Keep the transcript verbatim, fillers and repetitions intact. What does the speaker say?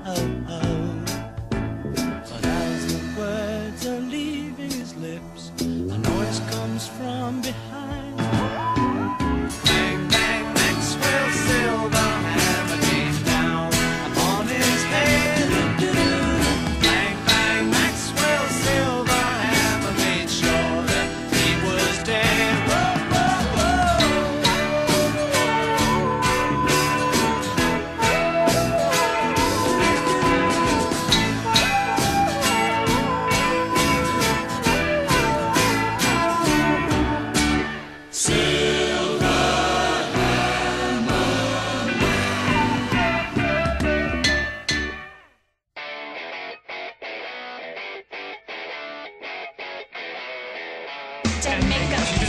ho, ho. But as the words are leaving his lips, a noise comes from behind. Bang, bang, Maxwell's silver hammer came down upon his head. Bang, bang, Maxwell's silver hammer made sure that he was dead. Whoa, whoa, to make us